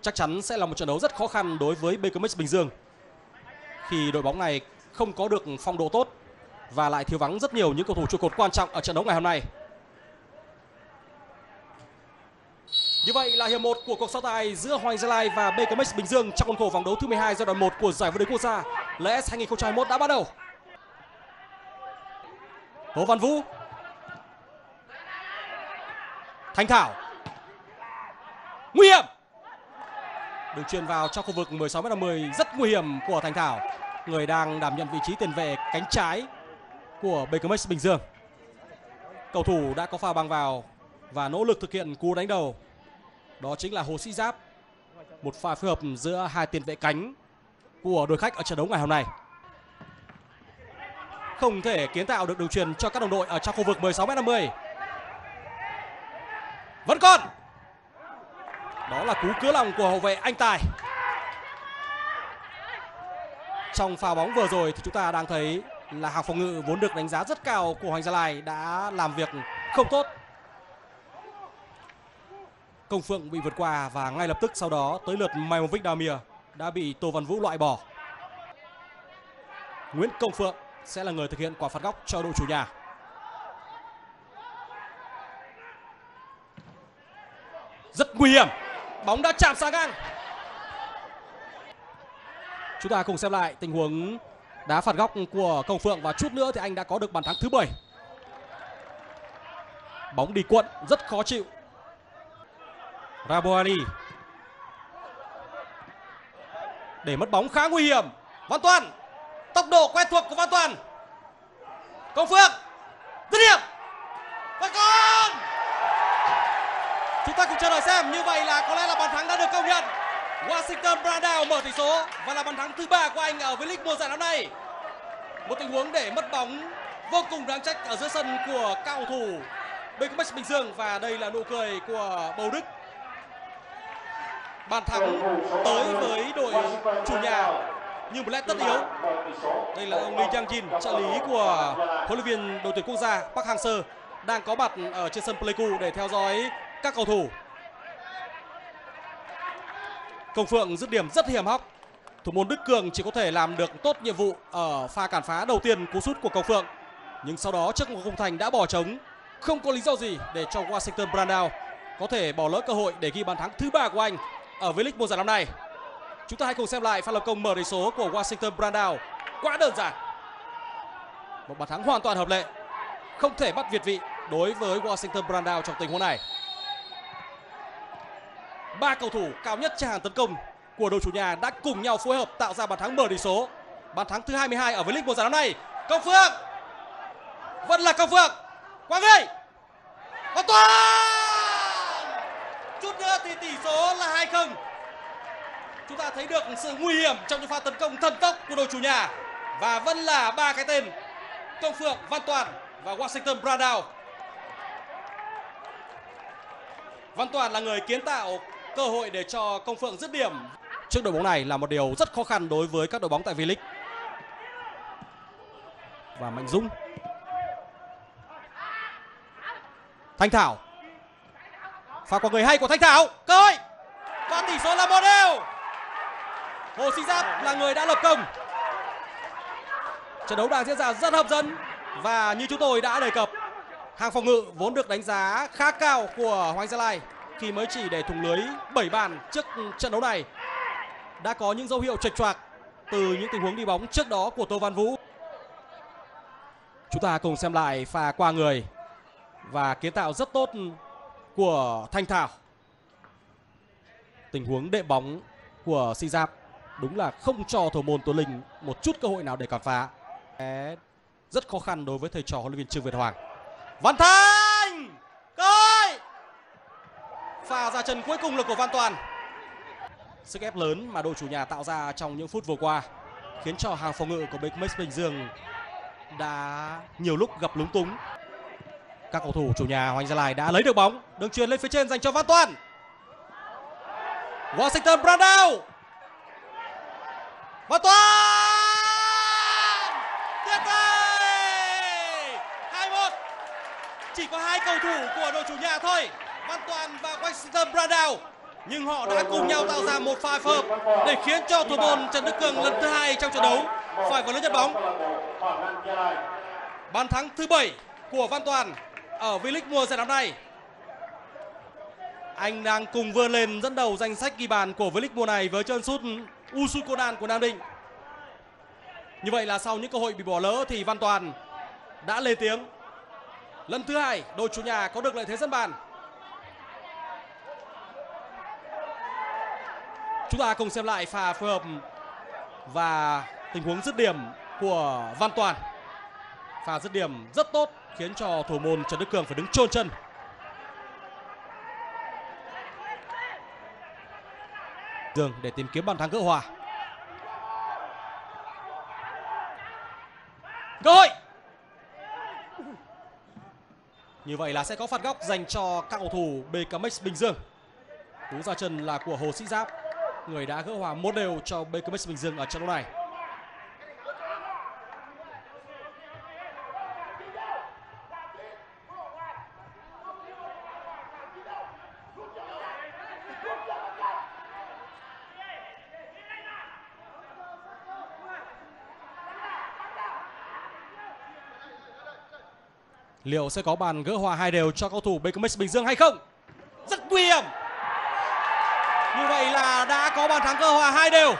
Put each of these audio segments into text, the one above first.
chắc chắn sẽ là một trận đấu rất khó khăn đối với BKMX Bình Dương, khi đội bóng này không có được phong độ tốt và lại thiếu vắng rất nhiều những cầu thủ trụ cột quan trọng ở trận đấu ngày hôm nay. Như vậy là hiệp 1 của cuộc so tài giữa Hoàng Gia Lai và BKMX Bình Dương trong khuôn khổ vòng đấu thứ 12 giai đoạn 1 của giải vô địch quốc gia LS 2021 đã bắt đầu. Hồ Văn Vũ, Thanh Thảo, nguy hiểm, được chuyền vào trong khu vực 16m50, rất nguy hiểm của Thanh Thảo, người đang đảm nhận vị trí tiền vệ cánh trái của BKMX Bình Dương. Cầu thủ đã có pha băng vào và nỗ lực thực hiện cú đánh đầu, đó chính là Hồ Sĩ Giáp. Một pha phối hợp giữa hai tiền vệ cánh của đội khách ở trận đấu ngày hôm nay. Không thể kiến tạo được đường chuyền cho các đồng đội ở trong khu vực 16m50. Vẫn còn. Đó là cú cứa lòng của hậu vệ Anh Tài. Trong pha bóng vừa rồi thì chúng ta đang thấy là hàng phòng ngự vốn được đánh giá rất cao của Hoàng Gia Lai đã làm việc không tốt. Công Phượng bị vượt qua và ngay lập tức sau đó tới lượt Maimovic Damir đã bị Tô Văn Vũ loại bỏ. Nguyễn Công Phượng sẽ là người thực hiện quả phạt góc cho đội chủ nhà. Rất nguy hiểm, bóng đã chạm sang ngang. Chúng ta cùng xem lại tình huống đá phạt góc của Công Phượng và chút nữa thì anh đã có được bàn thắng thứ 7. Bóng đi cuộn rất khó chịu. Raboani để mất bóng khá nguy hiểm. Văn Toàn, tốc độ quen thuộc của Văn Toàn. Công Phượng dứt điểm và còn. Chúng ta cùng chờ đợi xem, như vậy là có lẽ là bàn thắng đã được công nhận. Washington Brandao mở tỷ số và là bàn thắng thứ 3 của anh ở V-League mùa giải năm nay. Một tình huống để mất bóng vô cùng đáng trách ở giữa sân của các cầu thủ BKMX Bình Dương, và đây là nụ cười của Bầu Đức. Bàn thắng tới với đội chủ nhà như một lẽ tất yếu. Đây là ông Lee Yang Jin, trợ lý của huấn luyện viên đội tuyển quốc gia Park Hang-seo, đang có mặt ở trên sân Pleiku để theo dõi các cầu thủ. Công Phượng dứt điểm rất hiểm hóc. Thủ môn Đức Cường chỉ có thể làm được tốt nhiệm vụ ở pha cản phá đầu tiên, cú sút của Công Phượng, nhưng sau đó trước một khung thành đã bỏ trống, không có lý do gì để cho Washington Brandao có thể bỏ lỡ cơ hội để ghi bàn thắng thứ 3 của anh ở V-League mùa giải năm nay. Chúng ta hãy cùng xem lại pha lập công mở tỷ số của Washington Brandao. Quá đơn giản, một bàn thắng hoàn toàn hợp lệ, không thể bắt việt vị đối với Washington Brandao trong tình huống này. 3 cầu thủ cao nhất trên hàng tấn công của đội chủ nhà đã cùng nhau phối hợp tạo ra bàn thắng mở tỷ số. Bàn thắng thứ 22 ở V-League mùa giải năm nay. Công Phượng, vẫn là Công Phượng, Quang ơi, Văn Toàn. Chút nữa thì tỷ số là 2-0. Chúng ta thấy được sự nguy hiểm trong những pha tấn công thần tốc của đội chủ nhà, và vẫn là 3 cái tên: Công Phượng, Văn Toàn và Washington Brandao. Văn Toàn là người kiến tạo cơ hội để cho Công Phượng dứt điểm trước đội bóng này là một điều rất khó khăn đối với các đội bóng tại V-League. Và Mạnh Dũng, Thanh Thảo, pha qua người hay của Thanh Thảo, cơ hội và tỷ số là 1-1. Hồ Sĩ Giáp là người đã lập công. Trận đấu đang diễn ra rất hấp dẫn và như chúng tôi đã đề cập, hàng phòng ngự vốn được đánh giá khá cao của Hoàng Gia Lai khi mới chỉ để thủng lưới 7 bàn trước trận đấu này đã có những dấu hiệu chệch choạc từ những tình huống đi bóng trước đó của Tô Văn Vũ. Chúng ta cùng xem lại pha qua người và kiến tạo rất tốt của Thanh Thảo. Tình huống đệm bóng của Sĩ Giáp đúng là không cho thủ môn Tuấn Linh một chút cơ hội nào để cản phá. Rất khó khăn đối với thầy trò huấn luyện viên Trương Việt Hoàng. Văn Thanh, coi pha ra chân cuối cùng là của Văn Toàn. Sức ép lớn mà đội chủ nhà tạo ra trong những phút vừa qua khiến cho hàng phòng ngự của BKMX Bình Dương đã nhiều lúc gặp lúng túng. Các cầu thủ chủ nhà Hoàng Gia Lai đã lấy được bóng, đường chuyền lên phía trên dành cho Văn Toàn. Washington Brandao, Văn Toàn, tuyệt vời, 2-1. Chỉ có 2 cầu thủ của đội chủ nhà thôi, Văn Toàn và Washington Brandao nhưng họ đã cùng nhau tạo ra một pha phối hợp để khiến cho thủ môn Trần Đức Cường lần thứ 2 trong trận đấu phải vào lưới nhận bóng. Bàn thắng thứ 7 của Văn Toàn ở V-League mùa giải năm nay. Anh đang cùng vươn lên dẫn đầu danh sách ghi bàn của V-League mùa này với chân sút Usukonan của Nam Định. Như vậy là sau những cơ hội bị bỏ lỡ thì Văn Toàn đã lên tiếng. Lần thứ 2 đội chủ nhà có được lợi thế dẫn bàn. Chúng ta cùng xem lại pha phối hợp và tình huống dứt điểm của Văn Toàn. Pha dứt điểm rất tốt khiến cho thủ môn Trần Đức Cường phải đứng chôn chân. Dương để tìm kiếm bàn thắng gỡ hòa. Cơ hội. Như vậy là sẽ có phạt góc dành cho các cầu thủ BKMX Bình Dương. Cú ra chân là của Hồ Sĩ Giáp, người đã gỡ hòa 1-1 cho BKMX Bình Dương ở trận đấu này. Liệu sẽ có bàn gỡ hòa 2-2 cho cầu thủ BKMX Bình Dương hay không? Rất nguy hiểm. Như vậy là đã có bàn thắng gỡ hòa 2-2.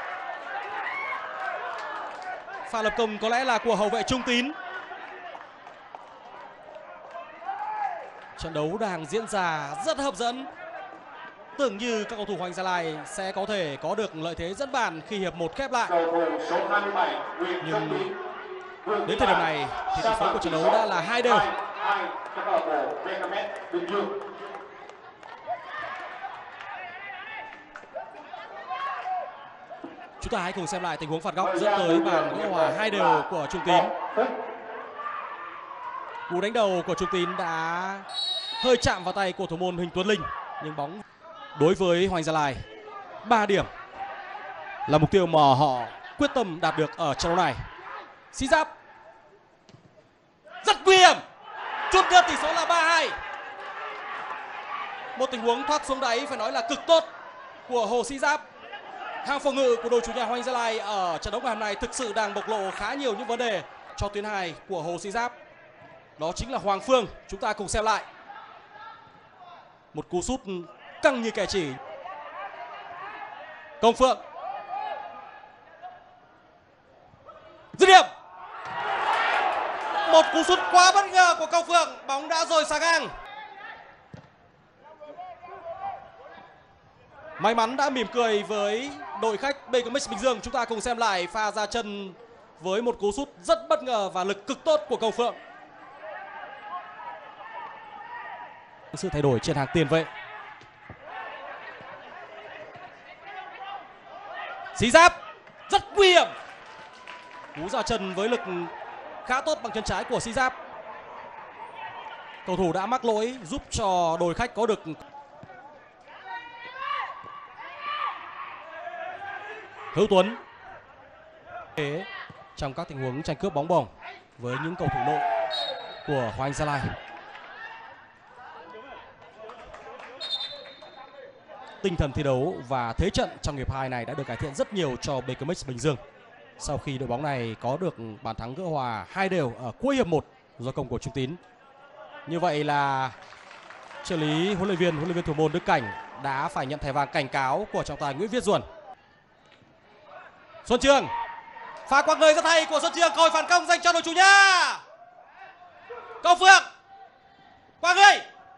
Pha lập công có lẽ là của hậu vệ Trung Tín. Trận đấu đang diễn ra rất hấp dẫn. Tưởng như các cầu thủ Hoàng Gia Lai sẽ có thể có được lợi thế dẫn bàn khi hiệp 1 khép lại. Nhưng đến thời điểm này thì tỷ số của trận đấu đã là 2-2. Chúng ta hãy cùng xem lại tình huống phạt góc dẫn tới bàn gỡ hòa 2-2 của Trung Tín. Cú đánh đầu của Trung Tín đã hơi chạm vào tay của thủ môn Huỳnh Tuấn Linh, nhưng bóng đối với Hoàng Gia Lai 3 điểm là mục tiêu mà họ quyết tâm đạt được ở trận đấu này. Sĩ Giáp rất nguy hiểm, chốt ngược tỷ số là 3-2. Một tình huống thoát xuống đáy phải nói là cực tốt của Hồ Sĩ Giáp. Hàng phòng ngự của đội chủ nhà Hoàng Gia Lai ở trận đấu ngày hôm nay thực sự đang bộc lộ khá nhiều những vấn đề cho tuyến 2 của Hồ Sĩ Giáp. Đó chính là Hoàng Phương. Chúng ta cùng xem lại. Một cú sút căng như kẻ chỉ. Công Phượng. Dứt điểm. Một cú sút quá bất ngờ của Công Phượng. Bóng đã rời xa ngang. May mắn đã mỉm cười với đội khách BKMX Bình Dương. Chúng ta cùng xem lại pha ra chân với một cú sút rất bất ngờ và lực cực tốt của Công Phượng. Sự thay đổi trên hàng tiền vệ. Sĩ Giáp rất nguy hiểm. Cú ra chân với lực khá tốt bằng chân trái của Sĩ Giáp. Cầu thủ đã mắc lỗi giúp cho đội khách có được Hữu Tuấn trong các tình huống tranh cướp bóng bổng với những cầu thủ nội của Hoàng Gia Lai. Tinh thần thi đấu và thế trận trong hiệp 2 này đã được cải thiện rất nhiều cho BKMX Bình Dương sau khi đội bóng này có được bàn thắng gỡ hòa 2-2 ở cuối hiệp 1 do công của Trung Tín. Như vậy là trợ lý huấn luyện viên thủ môn Đức Cảnh đã phải nhận thẻ vàng cảnh cáo của trọng tài Nguyễn Viết Duẩn. Xuân Trường, pha quăng người rất hay của Xuân Trường, cơ hội phản công dành cho đội chủ nhà. Công Phượng, quăng người,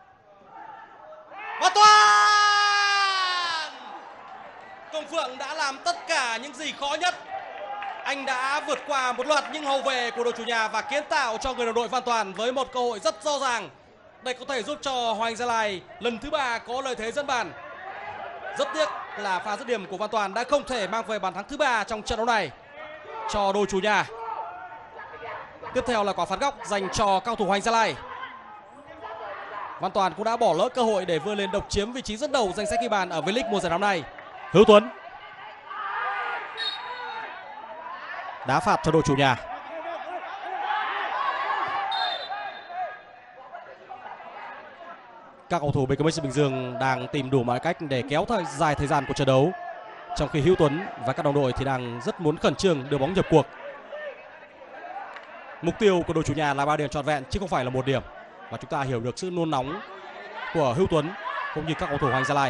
Văn Toàn. Công Phượng đã làm tất cả những gì khó nhất. Anh đã vượt qua một loạt những hậu vệ của đội chủ nhà và kiến tạo cho người đồng đội Văn Toàn với một cơ hội rất rõ ràng để có thể giúp cho Hoàng Gia Lai lần thứ 3 có lợi thế dẫn bàn. Rất tiếc là pha dứt điểm của Văn Toàn đã không thể mang về bàn thắng thứ 3 trong trận đấu này cho đội chủ nhà. Tiếp theo là quả phạt góc dành cho cao thủ Hoàng Gia Lai. Văn Toàn cũng đã bỏ lỡ cơ hội để vươn lên độc chiếm vị trí dẫn đầu danh sách ghi bàn ở V-League mùa giải năm nay. Hữu Tuấn đá phạt cho đội chủ nhà. các cầu thủ BKMX Bình Dương đang tìm đủ mọi cách để kéo dài thời gian của trận đấu, trong khi Hữu Tuấn và các đồng đội thì đang rất muốn khẩn trương đưa bóng nhập cuộc. Mục tiêu của đội chủ nhà là 3 điểm trọn vẹn chứ không phải là 1 điểm, và chúng ta hiểu được sự nôn nóng của Hữu Tuấn cũng như các cầu thủ Hoàng Gia Lai.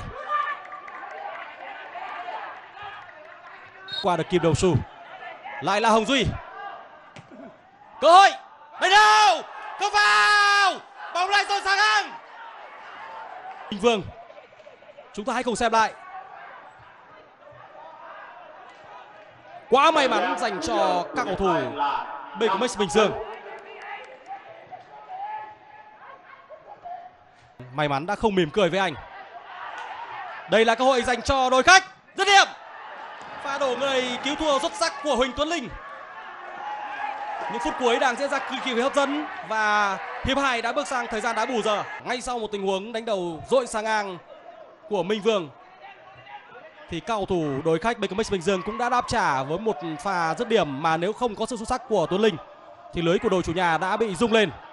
Qua được Kim Đồng Su, lại là Hồng Duy, cơ hội đây đâu, không vào, bóng lại rồi sang ngang. Minh Vương, chúng ta hãy cùng xem lại. Quá may mắn dành cho các cầu thủ BKMX Bình Dương. May mắn đã không mỉm cười với anh. Đây là cơ hội dành cho đội khách. Dứt điểm. Pha đổ người cứu thua xuất sắc của Huỳnh Tuấn Linh. Những phút cuối đang diễn ra cực kỳ hấp dẫn và hiệp 2 đã bước sang thời gian đá bù giờ. Ngay sau một tình huống đánh đầu dội sang ngang của Minh Vương thì các cầu thủ đội khách BKMX Bình Dương cũng đã đáp trả với một pha dứt điểm mà nếu không có sự xuất sắc của Tuấn Linh thì lưới của đội chủ nhà đã bị rung lên.